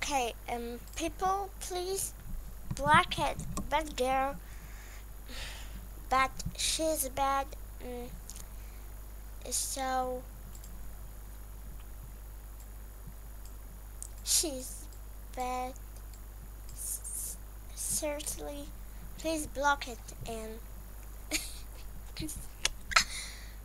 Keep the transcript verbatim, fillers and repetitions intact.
Okay, um, people, please block it back there. But she's bad. Mm, so she's bad. S- Certainly, please block it and.